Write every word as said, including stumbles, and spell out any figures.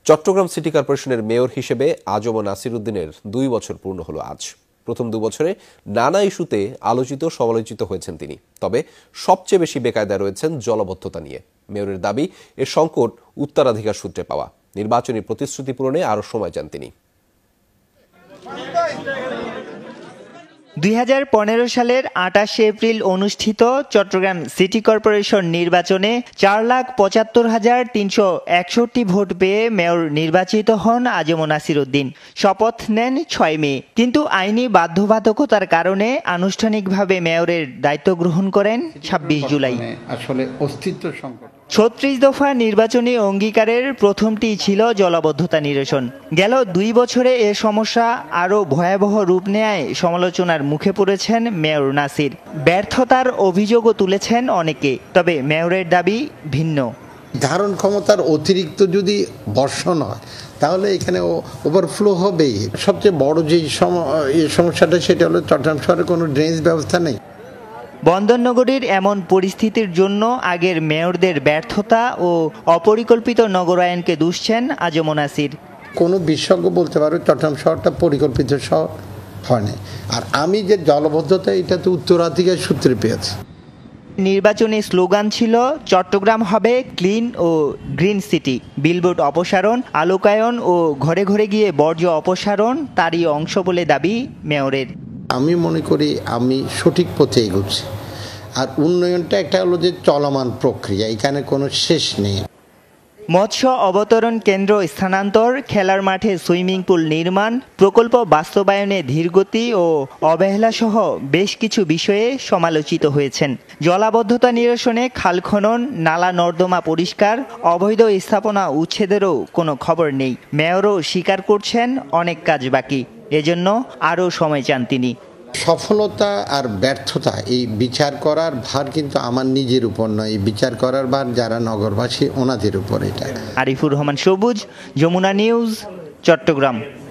Chittagong city কর্পোরেশনের mayor হিসেবে আজম নাসির উদ্দিনের দুই বছর পূর্ণ হলো আজ। প্রথম দু বছরে নানা ইস্যুতে আলোচিত সমালোচিত হয়েছেন তিনি। তবে সবচেয়ে বেশি বেকায়দায় রয়েছেন জলাবদ্ধতা নিয়ে। মেয়রের দাবি, এর সংকট উত্তরাধিকার সূত্রে পাওয়া। নির্বাচনী প্রতিশ্রুতি পূরণে আরও সময় চান তিনি। দুই হাজার পনেরো সালের আটাশে এপ্রিল অনুষ্ঠিত চট্টগ্রাম সিটি কর্পোরেশন নির্বাচনে চার লাখ পঁচাত্তর হাজার তিনশো একষট্টি ভোট পেয়ে মেয়র নির্বাচিত হন আজম নাসির উদ্দিন। শপথ নেন ছয় মে, কিন্তু আইনি বাধ্যবাধকতার কারণে আনুষ্ঠানিকভাবে মেয়রের দায়িত্ব গ্রহণ করেন ছাব্বিশ জুলাই। আসলে অস্তিত্ব সংকট। ছত্রিশ দফা নির্বাচনী অঙ্গীকারের প্রথমটি ছিল জলাবদ্ধতা নিরসন। গেল দুই বছরে এ সমস্যা আরও ভয়াবহ রূপ নেয় সমালোচনার মুখে পড়েছেন মেয়র নাসির। ব্যর্থতার অভিযোগও তুলেছেন অনেকে, তবে মেয়রের দাবি ভিন্ন। ধারণ ক্ষমতার অতিরিক্ত যদি বর্ষণ হয় তাহলে এখানে ওভারফ্লো হবেই। সবচেয়ে বড় যে সমস্যাটা সেটা হলো চট্টগ্রাম শহরে কোনো ড্রেনেজ ব্যবস্থা নেই। বন্দরনগরীর এমন পরিস্থিতির জন্য আগের মেয়রদের ব্যর্থতা ও অপরিকল্পিত নগরায়নকে দুষছেন আজম নাসির। কোনো বিশেষজ্ঞ বলতে পারবে চট্টগ্রাম শহরটা পরিকল্পিত শহর হয়নি। আর আমি যে জলবদ্ধতা, এটা তো উত্তরাধিকার সূত্রে পেয়েছি। নির্বাচনী স্লোগান ছিল চট্টগ্রাম হবে ক্লিন ও গ্রিন সিটি। বিলবোর্ড অপসারণ, আলোকায়ন ও ঘরে ঘরে গিয়ে বর্জ্য অপসারণ তারই অংশ বলে দাবি মেয়রের। আমি মনে করি আমি সঠিক পথে এগোচ্ছি। আর উন্নয়নটা একটা হলো যে চলমান প্রক্রিয়া, এখানে কোনো শেষ নেই। মৎস্য অবতরণ কেন্দ্র স্থানান্তর, খেলার মাঠে সুইমিং পুল নির্মাণ, প্রকল্প বাস্তবায়নে ধীরগতি ও অবহেলা সহ বেশ কিছু বিষয়ে সমালোচিত হয়েছেন। জলাবদ্ধতা নিরসনে খাল খনন, নালা নর্দমা পরিষ্কার, অবৈধ স্থাপনা উচ্ছেদেরও কোনো খবর নেই। মেয়রও স্বীকার করছেন অনেক কাজ বাকি, এজন্য আরও সময় চান তিনি। সফলতা আর ব্যর্থতা এই বিচার করার ভার কিন্তু আমার নিজের উপর নয়, এই বিচার করার ভার যারা নগরবাসী ওনাদের উপর। এটা আরিফুর রহমান সবুজ, যমুনা নিউজ, চট্টগ্রাম।